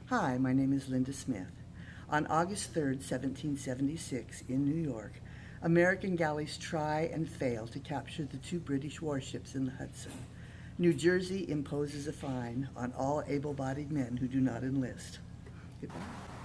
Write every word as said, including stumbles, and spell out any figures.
Hi, my name is Linda Smith. On August third, seventeen seventy-six, in New York, American galleys try and fail to capture the two British warships in the Hudson. New Jersey imposes a fine on all able-bodied men who do not enlist. Goodbye.